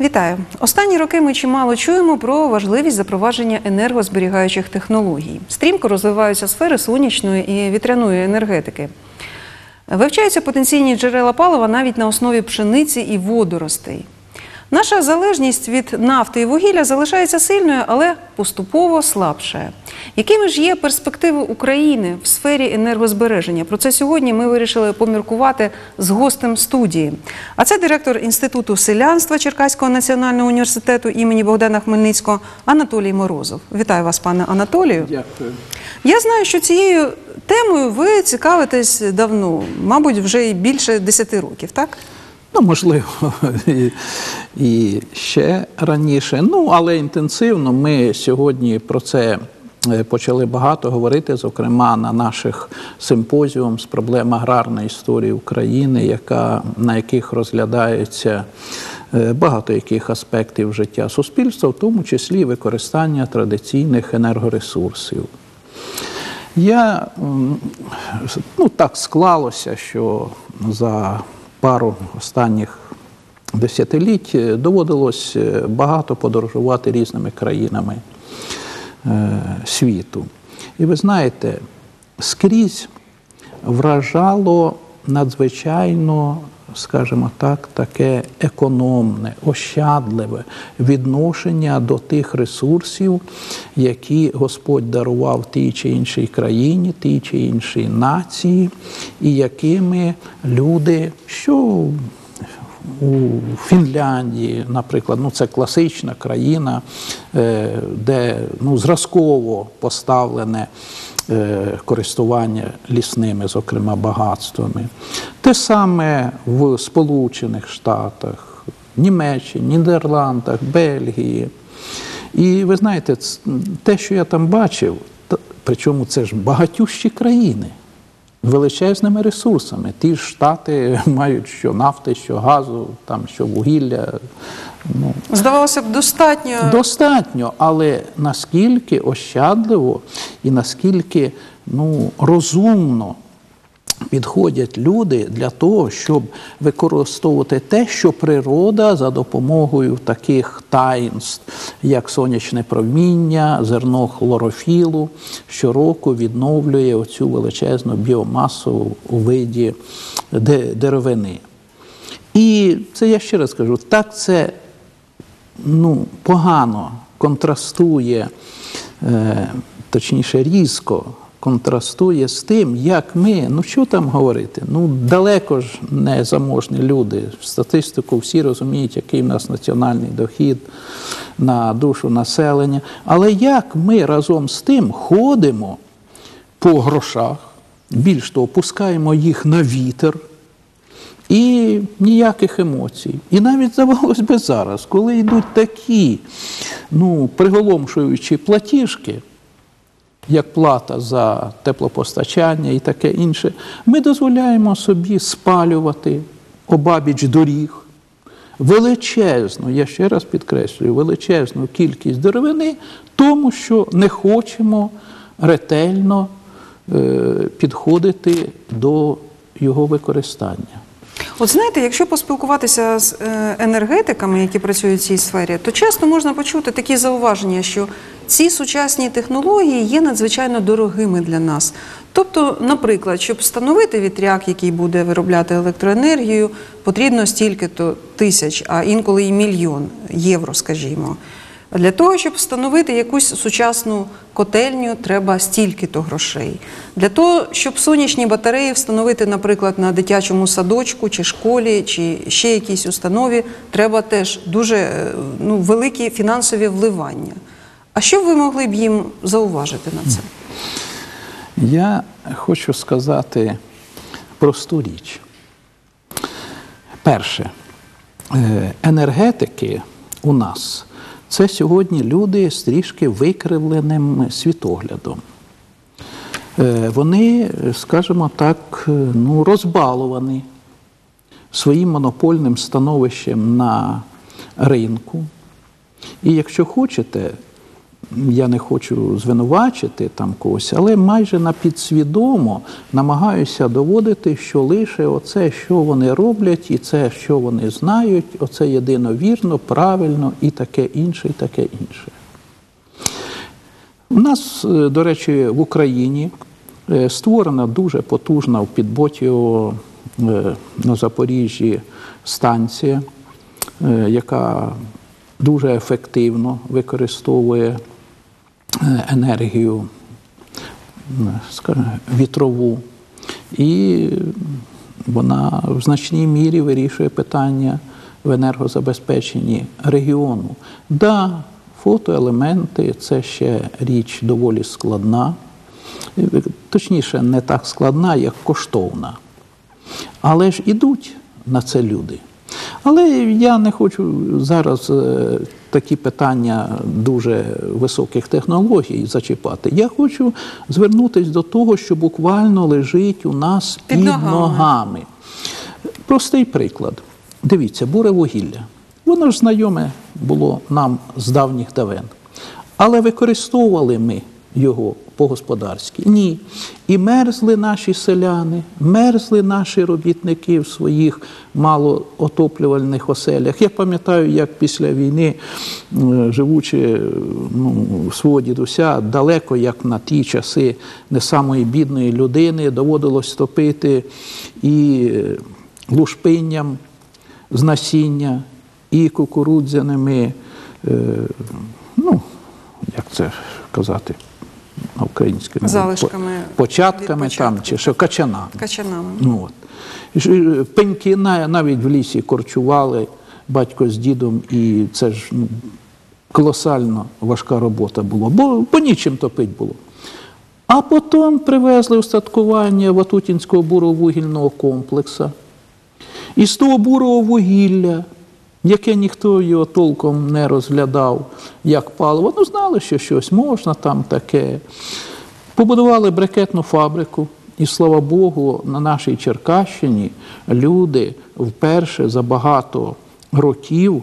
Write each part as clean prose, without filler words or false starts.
Вітаю! Останні роки ми чимало чуємо про важливість запровадження енергозберігаючих технологій. Стрімко розвиваються сфери сонячної і вітряної енергетики. Вивчаються потенційні джерела палива навіть на основі пшениці і водоростей. Наша залежність від нафти і вугілля залишається сильною, але поступово слабшає. Якими ж є перспективи України в сфері енергозбереження? Про це сьогодні ми вирішили поміркувати з гостем студії. А це директор Інституту селянства Черкаського національного університету імені Богдана Хмельницького Анатолій Морозов. Вітаю вас, пане Анатолію. Дякую. Я знаю, що цією темою ви цікавитесь давно, мабуть, вже і більше 10 років, так? Ну, можливо, і ще раніше. Ну, але інтенсивно ми сьогодні про це почали багато говорити, зокрема на наших симпозіумах з проблем аграрної історії України, на яких розглядається багато яких аспектів життя суспільства, в тому числі використання традиційних енергоресурсів. Так склалося, що за пару останніх десятиліть доводилось багато подорожувати різними країнами світу. І ви знаєте, скрізь вражало надзвичайно, скажімо так, таке економне, ощадливе відношення до тих ресурсів, які Господь дарував тій чи іншій країні, тій чи іншій нації, і якими люди, що у Фінляндії, наприклад, це класична країна, де зразково поставлене користування лісними, зокрема, багатствами. Те саме в Сполучених Штатах, Німеччині, Нідерландах, Бельгії. І ви знаєте, те, що я там бачив, причому це ж багатющі країни, величезними ресурсами. Ті ж Штати мають що нафти, що газу, що вугілля. Здавалося б, достатньо. Достатньо, але наскільки ощадливо і наскільки розумно підходять люди для того, щоб використовувати те, що природа за допомогою таких таїнств, як сонячне проміння, зерно хлорофілу, щороку відновлює оцю величезну біомасу у виді деревини. І це, я ще раз кажу, так це погано контрастує, точніше різко контрастує з тим, як ми, що там говорити, далеко ж не заможні люди. В статистику всі розуміють, який в нас національний дохід на душу населення. Але як ми разом з тим ходимо по грошах, більш того, пускаємо їх на вітер, і ніяких емоцій. І навіть, здавалось би, зараз, коли йдуть такі, приголомшуючі платіжки, як плата за теплопостачання і таке інше, ми дозволяємо собі спалювати обабіч доріг величезну, я ще раз підкреслюю, величезну кількість деревини, тому що не хочемо ретельно підходити до його використання. От знаєте, якщо поспілкуватися з енергетиками, які працюють в цій сфері, то часто можна почути такі зауваження, що ці сучасні технології є надзвичайно дорогими для нас. Тобто, наприклад, щоб встановити вітряк, який буде виробляти електроенергію, потрібно стільки-то тисяч, а інколи і мільйон євро, скажімо. Для того, щоб встановити якусь сучасну котельню, треба стільки-то грошей. Для того, щоб сонячні батареї встановити, наприклад, на дитячому садочку, чи школі, чи ще якійсь установі, треба теж дуже великі фінансові вливання. А що ви могли б їм зауважити на це? Я хочу сказати просту річ. Перше, енергетики у нас – це сьогодні люди з трішки викривленим світоглядом. Вони, скажімо так, розбаловані своїм монопольним становищем на ринку. І якщо хочете, я не хочу звинувачити там когось, але майже на підсвідомо намагаюся доводити, що лише оце, що вони роблять, і це, що вони знають, оце єдино вірно, правильно і таке інше, і таке інше. У нас, до речі, в Україні створена дуже потужна в Підботіо на Запоріжжі станція, яка дуже ефективно використовує енергію, скажімо, вітрову. І вона в значній мірі вирішує питання в енергозабезпеченні регіону. Да, фотоелементи – це ще річ доволі складна, точніше, не так складна, як коштовна. Але ж ідуть на це люди. Але я не хочу зараз такі питання дуже високих технологій зачіпати. Я хочу звернутися до того, що буквально лежить у нас під ногами. Простий приклад. Дивіться, буревугілля. Воно ж знайоме було нам з давніх давен. Але використовували ми його по-господарськи? Ні. І мерзли наші селяни, мерзли наші робітники в своїх малоотоплювальних оселях. Я пам'ятаю, як після війни, живучи в свого дідуся, далеко, як на ті часи не самої бідної людини, доводилось топити і лушпинням з насіння, і кукурудзяними, як це казати, українськими залишками, початками там, чи що, качанами. Качанами. Пеньки навіть в лісі корчували батько з дідом, і це ж колосально важка робота була, бо нічим топити було. А потім привезли устаткування Ватутінського буровугільного комплексу. І з того бурого вугілля, яке ніхто його толком не розглядав, як паливо, знали, що щось можна там таке. Побудували брикетну фабрику, і, слава Богу, на нашій Черкащині люди вперше за багато років,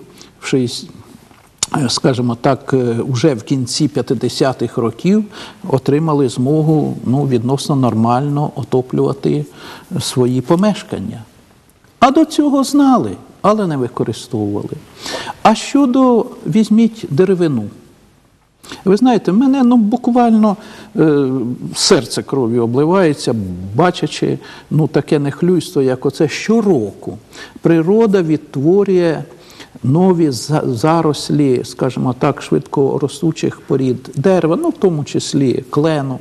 скажімо так, вже в кінці 50-х років отримали змогу відносно нормально отоплювати свої помешкання. А до цього знали, але не використовували. А щодо, візьміть деревину. Ви знаєте, в мене буквально серце кров'ю обливається, бачачи таке нехлюйство, як оце щороку. Природа відтворює нові зарослі, скажімо так, швидко ростучих порід дерева, в тому числі клену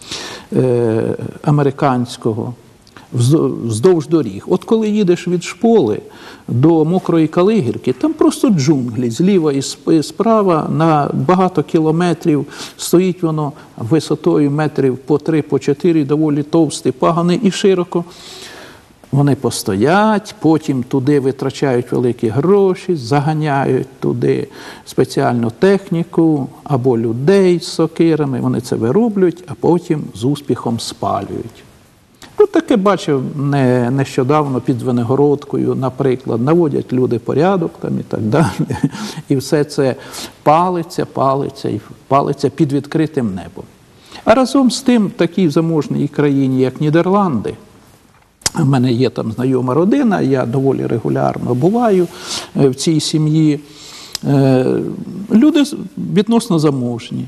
американського, вздовж доріг. От коли їдеш від Шполи до Мокрої Калигірки, там просто джунглі, зліва і справа на багато кілометрів стоїть воно висотою метрів по 3, по 4, доволі товсті пагани і широко. Вони постоять, потім туди витрачають великі гроші, заганяють туди спеціальну техніку або людей з сокирами, вони це вирублюють, а потім з успіхом спалюють. Таке бачив нещодавно під Звенигородкою, наприклад, наводять люди порядок там і так далі. І все це палиться під відкритим небом. А разом з тим, в такій заможній країні, як Нідерланди, в мене є там знайома родина, я доволі регулярно буваю в цій сім'ї, люди відносно заможні.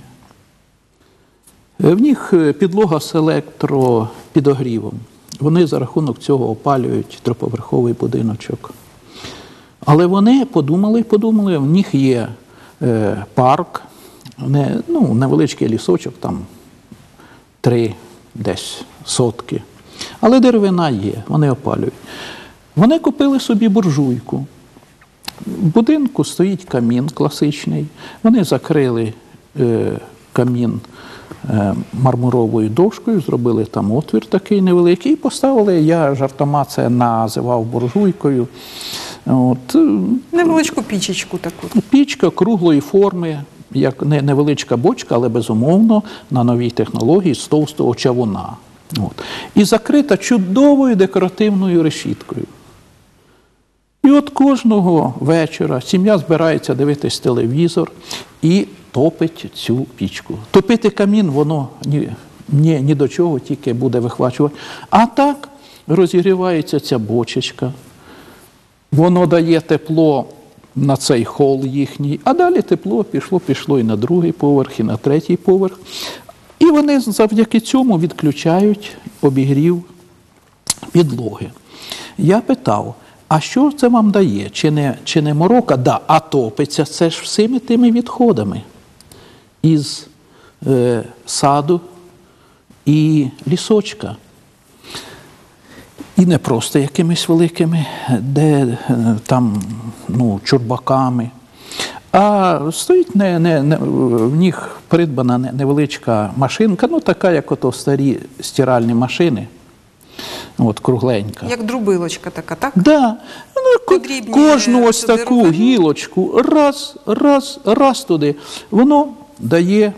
В них підлога з електропідогрівом. Вони за рахунок цього опалюють триповерховий будиночок. Але вони подумали, в них є парк, невеличкий лісочок, там 3 десь сотки. Але деревина є, вони опалюють. Вони купили собі буржуйку. В будинку стоїть камін класичний. Вони закрили камін мармуровою дошкою, зробили там отвір такий невеликий і поставили, я жартома це називав буржуйкою. Невеличку пічечку таку. Пічка круглої форми, як невеличка бочка, але безумовно на новій технології з товстого чавуна. І закрита чудовою декоративною решіткою. І от кожного вечора сім'я збирається дивитись телевізор і топить цю пічку. Топити камін воно ні до чого, тільки буде вихвачувати. А так розігрівається ця бочечка, воно дає тепло на цей хол їхній, а далі тепло пішло і на другий поверх, і на третій поверх. І вони завдяки цьому відключають обігрів підлоги. Я питав, а що це вам дає? Чи не морока? Да, а топиться це ж всіми тими відходами із саду і лісочка. І не просто якимись великими, де там, чурбаками, а стоїть в них придбана невеличка машинка, така, як ото старі стиральні машини, кругленька. Як друбилочка така, так? Да. Подрібні Кожну ось туди таку руханки. гілочку, раз туди, воно дає,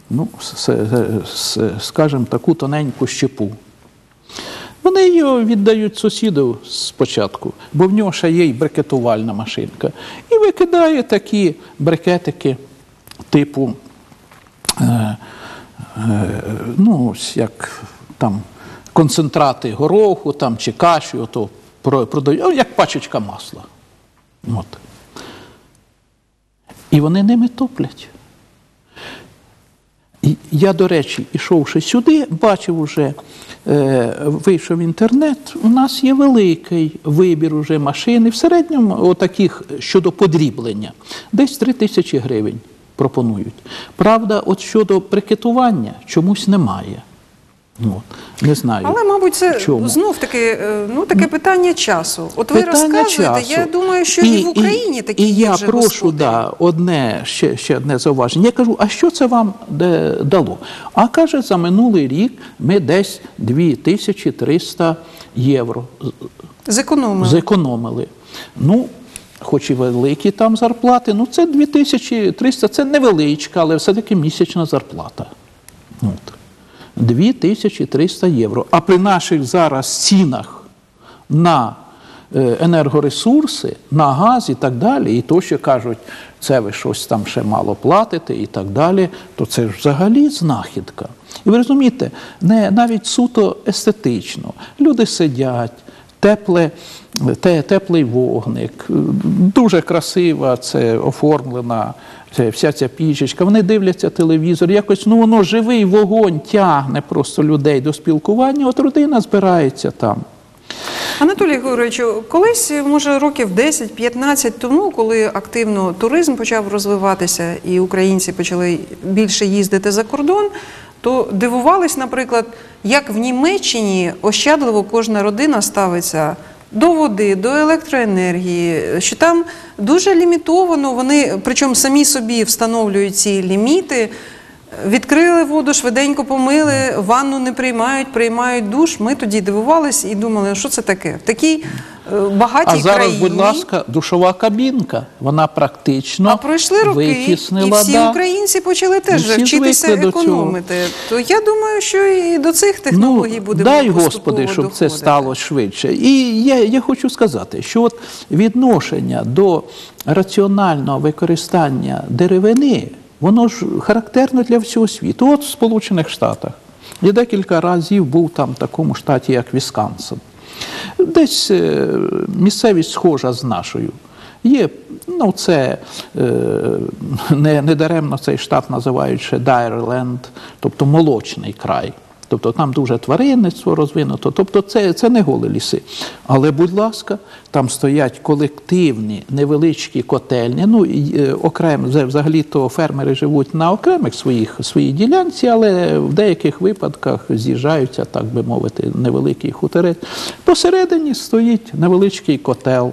скажімо, таку тоненьку щепу. Вони її віддають сусіду спочатку, бо в нього ще є й брикетувальна машинка. І викидає такі брикетики типу, як там концентрати гороху там, чи каші, продають, як пачечка масла. От. І вони ними топлять. І я, до речі, ішовши сюди, бачив уже, вийшов в інтернет, у нас є великий вибір уже машин, і в середньому отаких щодо подріблення, десь 3000 гривень пропонують. Правда, от щодо брикетування чомусь немає. Не знаю. Але, мабуть, це чому. знов-таки таке питання часу. От ви розказуєте, я думаю, що і в Україні такі є вже я прошу, господарі. ще одне зауваження. Я кажу, а що це вам дало? А каже, за минулий рік ми десь 2300 євро зекономили. Хоч і великі там зарплати, це 2300, це невеличка, але все-таки місячна зарплата. 2300 євро. А при наших зараз цінах на енергоресурси, на газ і так далі, і то, що кажуть, це ви щось там ще мало платите і так далі, то це ж взагалі знахідка. І ви розумієте, навіть суто естетично. Люди сидять, теплий вогник, дуже красива це оформлена вся ця пічечка, вони дивляться телевізор, якось воно живий вогонь тягне просто людей до спілкування, от родина збирається там. Анатолій Григоровичу, колись, може, років 10-15 тому, коли активно туризм почав розвиватися і українці почали більше їздити за кордон, то дивувались, наприклад, як в Німеччині ощадливо кожна родина ставиться до води, до електроенергії, що там дуже лімітовано, вони, причому самі собі встановлюють ці ліміти, відкрили воду, швиденько помили, ванну не приймають, приймають душ. Ми тоді дивувались і думали, що це таке? В такій багатій країні. А зараз, будь ласка, душова кабінка, вона практично пройшли роки, витіснила. І всі українці почали теж вчитися економити. То я думаю, що і до цих технологій будемо дай поступово Господи, щоб доходити. це стало швидше. І я хочу сказати, що от відношення до раціонального використання деревини, воно ж характерно для всього світу. От в Сполучених Штатах. Я декілька разів був там в такому штаті, як Вісконсин. Десь місцевість схожа з нашою. Є, це не даремно цей штат називають ще Dairyland, тобто молочний край. Тобто там дуже тваринництво розвинуто, тобто це не голі ліси. Але, будь ласка, там стоять колективні невеличкі котельні, окремо, взагалі-то фермери живуть на окремих своїй ділянці, але в деяких випадках з'їжджаються, так би мовити, невеликий хуторець. Посередині стоїть невеличкий котел.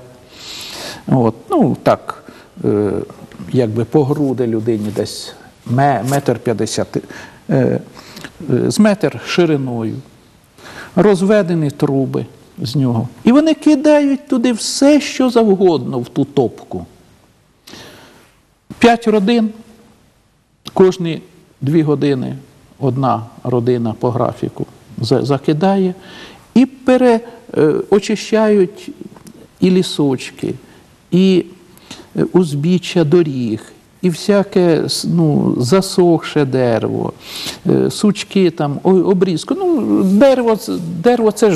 Якби по груди людині десь 1,50 м. З метр шириною, розведені труби з нього. І вони кидають туди все, що завгодно в ту топку. 5 родин, кожні 2 години одна родина по графіку закидає і очищають і лісочки, і узбіччя доріг, і всяке засохше дерево, сучки, там, обрізку. Дерево – це ж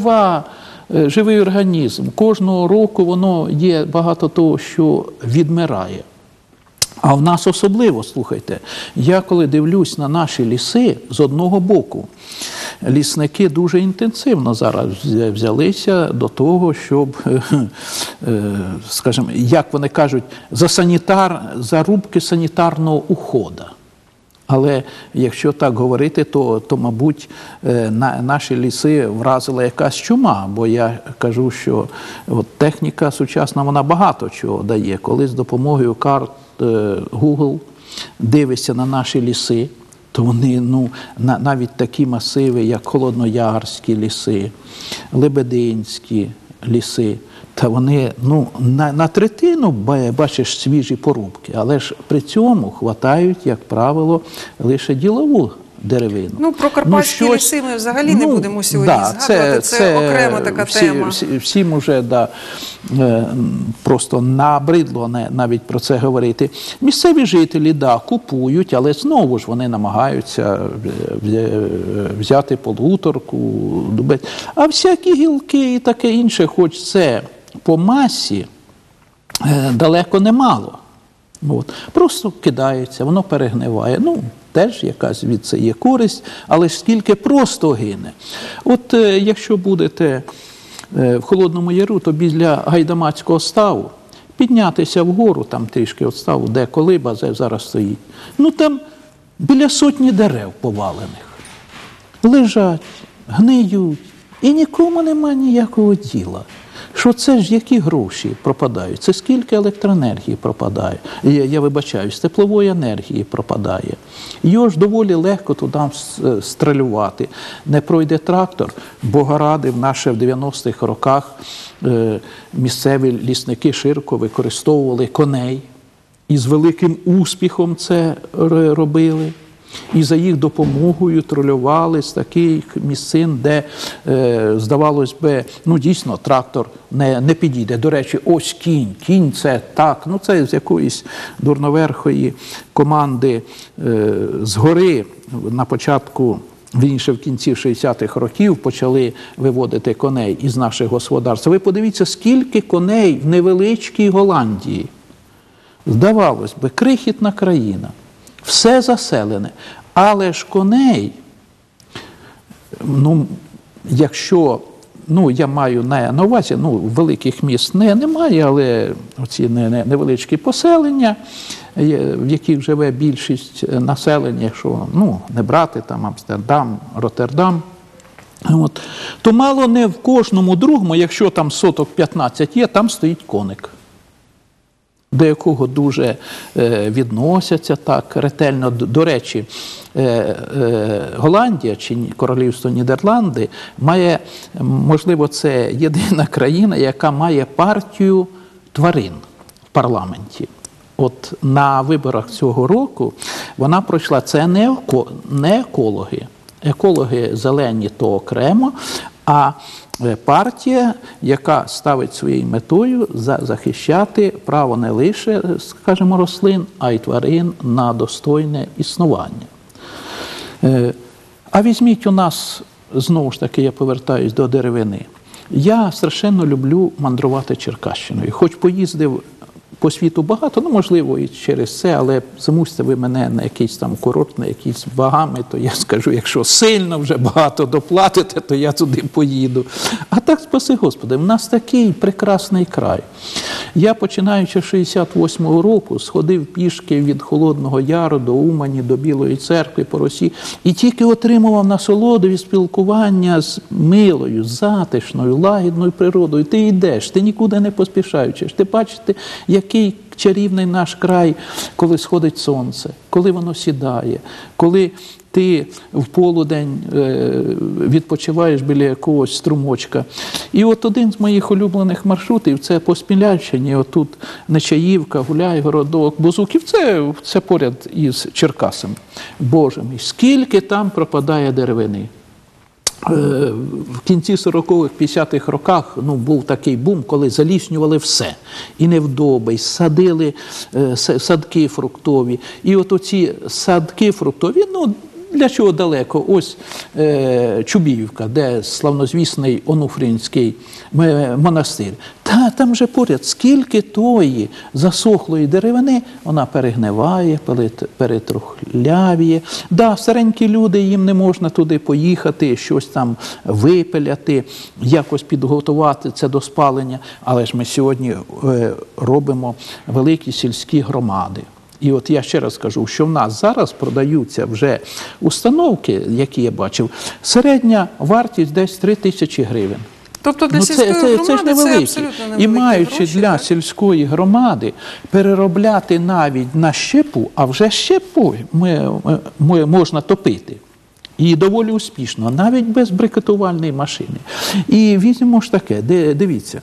живий організм. Кожного року воно є багато того, що відмирає. А в нас особливо, слухайте, я коли дивлюсь на наші ліси, з одного боку, лісники дуже інтенсивно зараз взялися до того, щоб, скажімо, як вони кажуть, за рубки санітарного уходу. Але якщо так говорити, то мабуть, наші ліси вразила якась чума, бо я кажу, що техніка сучасна, вона багато чого дає. Коли з допомогою карт Google дивишся на наші ліси, то вони, навіть такі масиви, як Холодноярські ліси, Лебединські ліси, та вони, на третину, бачиш, свіжі порубки, але ж при цьому хватають, як правило, лише ділову деревину. Про карпатські ліси ми взагалі не будемо сьогодні згадувати, це окрема така тема. Всім уже просто набридло навіть про це говорити. Місцеві жителі, купують, але знову ж вони намагаються взяти полуторку, дубець. А всякі гілки і таке інше, хоч це по масі, далеко немало. Просто кидається, воно перегниває. Теж якась від це є користь, але ж скільки просто гине. Якщо будете в Холодному Яру, то біля Гайдамацького ставу піднятися вгору, там трішки від ставу, де колиба зараз стоїть, там біля 100 дерев повалених. Лежать, гниють, і нікому немає ніякого діла. Що це ж які гроші пропадають? Це скільки електроенергії пропадає? Я вибачаюсь, теплової енергії пропадає. Його ж доволі легко туди стрелювати. Не пройде трактор, Бога ради, в 90-х роках місцеві лісники широко використовували коней. І з великим успіхом це робили. І за їх допомогою тролювали з таких місцин, де, здавалось би, дійсно, трактор не підійде. До речі, ось кінь це так, це з якоїсь дурноверхої команди згори на початку, вірніше в кінці 60-х років почали виводити коней із наших господарств. Ви подивіться, скільки коней в невеличкій Голландії. Здавалось би, крихітна країна. Все заселене. Але ж коней, якщо, я маю на увазі, великих міст немає, але оці невеличкі поселення, в яких живе більшість населення, якщо, не брати там Амстердам, Роттердам, то мало не в кожному другому, якщо там соток 15 є, там стоїть коник, до якого дуже відносяться так ретельно. До речі, Голландія чи Королівство Нідерланди має, можливо, це єдина країна, яка має партію тварин в парламенті. На виборах цього року вона пройшла, це не екологи. Екологи зелені то окремо, а партія, яка ставить своєю метою захищати право не лише, скажімо, рослин, а й тварин на достойне існування. А візьміть у нас, знову ж таки, я повертаюсь до деревини. Я страшенно люблю мандрувати Черкащиною. Хоч поїздив по світу багато, можливо, і через це, але замусьте ви мене на якийсь там курорт, на якісь вагами, то я скажу, якщо сильно вже багато доплатите, то я туди поїду. А так, спаси Господи, в нас такий прекрасний край. Я, починаючи з 68-го року, сходив пішки від Холодного Яру до Умані, до Білої Церкви, по Росі, і тільки отримував насолоду від спілкування з милою, затишною, лагідною природою. Ти йдеш, ти нікуди не поспішаючи. Ти бачите, який чарівний наш край, коли сходить сонце, коли воно сідає, коли ти в полудень відпочиваєш біля якогось струмочка. І один з моїх улюблених маршрутів – це по Смілянщині, отут Нечаївка, Гуляй, Городок, Бузуків, це поряд із Черкасом. Боже мій, скільки там пропадає деревини. в кінці 40-х, 50-х роках був такий бум, коли заліснювали все. І невдоби, і садили садки фруктові. І от оці садки фруктові, для чого далеко? Ось Чубіївка, де славнозвісний Онуфріївський монастир. Там же поряд, скільки тої засохлої деревини, вона перегниває, перетрухлявіє. Да, старенькі люди, їм не можна туди поїхати, щось там випиляти, якось підготувати це до спалення. Але ж ми сьогодні робимо великі сільські громади. І от я ще раз кажу, що в нас зараз продаються вже установки, які я бачив, середня вартість десь 3 тисячі гривень. Тобто для сільської громади це абсолютно невеликі І маючи гроші, для так? сільської громади переробляти навіть на щепу, а вже щепу можна топити. І доволі успішно, навіть без брикетувальної машини. І візьмемо ж таке, дивіться.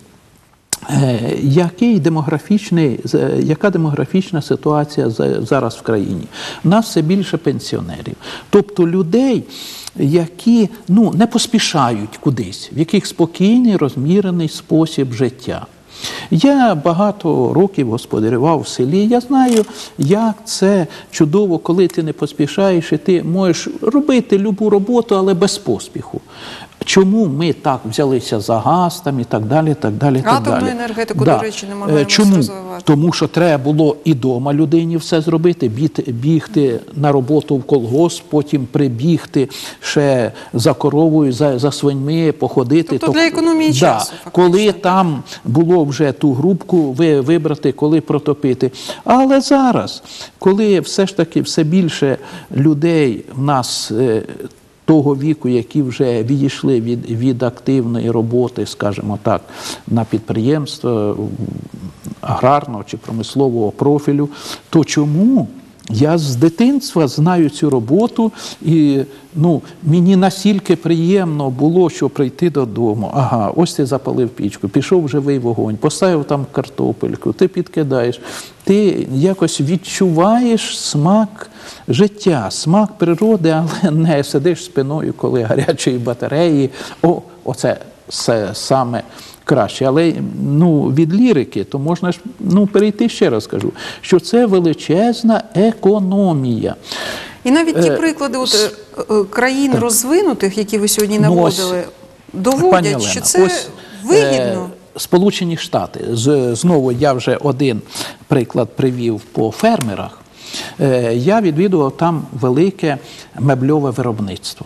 Яка демографічна ситуація зараз в країні? У нас все більше пенсіонерів. Тобто людей, які не поспішають кудись, в яких спокійний, розмірений спосіб життя. Я багато років господарював в селі, я знаю, як це чудово, коли ти не поспішаєш і ти можеш робити любу роботу, але без поспіху. Чому ми так взялися за газ там, і так далі, так далі, так далі. Атомну енергетику, до речі, намагаємося Чому? розвивати. Тому що треба було і дома людині все зробити, бігти на роботу в колгосп, потім прибігти ще за коровою, за свиньми, походити. Тобто для економії часу, фактично. Коли там було вже ту грубку вибрати, коли протопити. Але зараз, коли все ж таки все більше людей в нас того віку, які вже відійшли від активної роботи, скажімо так, на підприємства аграрного чи промислового профілю, то чому? Я з дитинства знаю цю роботу, і мені настільки приємно було, що прийти додому. Ага, ось ти запалив пічку, пішов живий вогонь, поставив там картопельку, ти підкидаєш. Ти якось відчуваєш смак життя, смак природи, але не сидиш спиною, коли гарячої батареї. Оце саме краще. Але від лірики, то можна ж перейти, ще раз кажу, що це величезна економія. І навіть ті приклади країн розвинутих, які ви сьогодні наводили, доводять, що це вигідно. Сполучені Штати. Знову я вже один приклад привів по фермерах. Я відвідував там велике мебльове виробництво.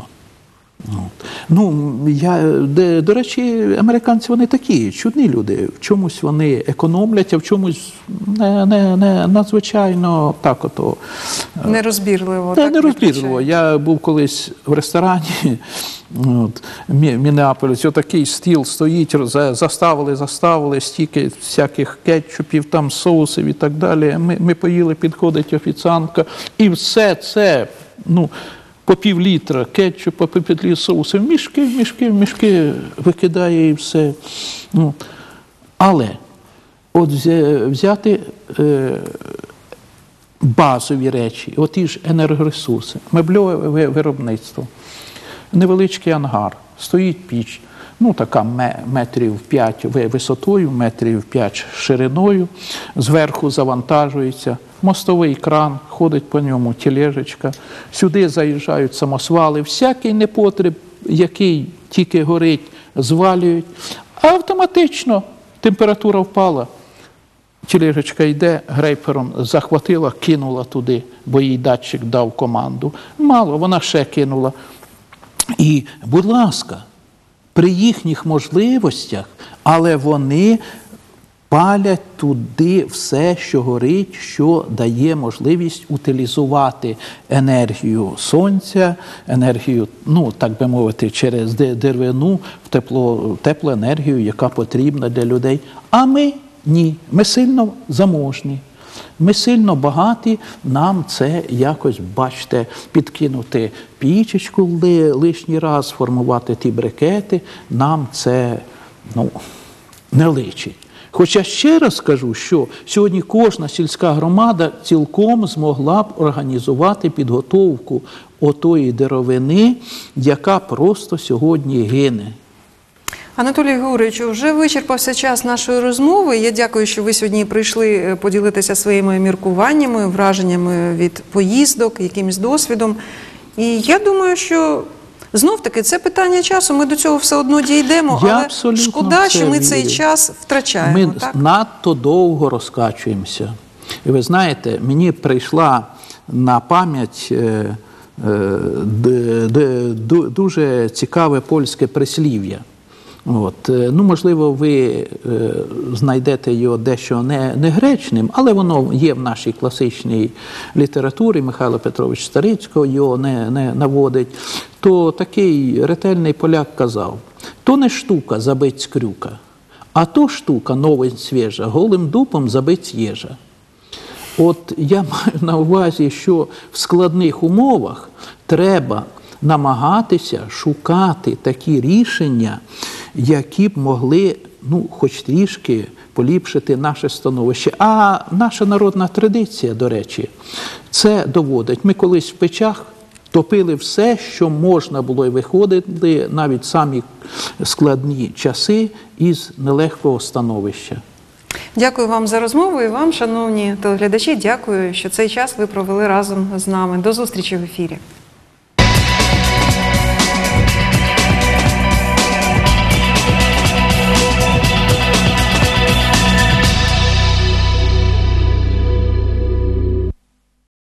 До речі, американці вони такі, чудні люди. В чомусь вони економлять, а в чомусь не надзвичайно так ото. Нерозбірливо. Нерозбірливо. Я був колись в ресторані в Міннеаполісі, отакий стіл стоїть, заставили стільки всяких кетчупів, там соусів і так далі. Ми поїли, підходить офіціантка, і все це, по пів-літра кетчупа, по пів-літра соусу, мішки викидає і все. Але от взяти базові речі, оті ж енергоресурси, мебльове виробництво, невеличкий ангар, стоїть піч, така метрів 5 висотою, метрів 5 шириною, зверху завантажується, мостовий кран, ходить по ньому тележечка, сюди заїжджають самосвали, всякий непотріб, який тільки горить, звалюють, а автоматично температура впала, тележечка йде, грейпером захватила, кинула туди, бо їй датчик дав команду. Мало, вона ще кинула. І, будь ласка, при їхніх можливостях, але вони палять туди все, що горить, що дає можливість утилізувати енергію сонця, енергію, так би мовити, через деревину, в теплу енергію, яка потрібна для людей. А ми ні, ми сильно заможні. Ми сильно багаті, нам це якось, бачите, підкинути пічечку лишній раз, сформувати ті брикети, нам це, не личить. Хоча ще раз скажу, що сьогодні кожна сільська громада цілком змогла б організувати підготовку отої деревини, яка просто сьогодні гине. Анатолій Григорович, вже вичерпався час нашої розмови. Я дякую, що ви сьогодні прийшли поділитися своїми міркуваннями, враженнями від поїздок, якимось досвідом. І я думаю, що знов-таки це питання часу, ми до цього все одно дійдемо, але шкода, що ми цей час втрачаємо. Ми надто довго розкачуємося. І ви знаєте, мені прийшла на пам'ять дуже цікаве польське прислів'я. Можливо, ви знайдете його дещо не гречним, але воно є в нашій класичній літературі, Михайло Петрович Старицького його не наводить. То такий ретельний поляк казав: «То не штука забить скрюка, а то штука новень свіжа, голим дупом забить єжа». От я маю на увазі, що в складних умовах треба намагатися шукати такі рішення, які б могли, хоч трішки поліпшити наше становище. А наша народна традиція, до речі, це доводить. Ми колись в печах топили все, що можна було, і виходили навіть самі складні часи із нелегкого становища. Дякую вам за розмову і вам, шановні телеглядачі, дякую, що цей час ви провели разом з нами. До зустрічі в ефірі.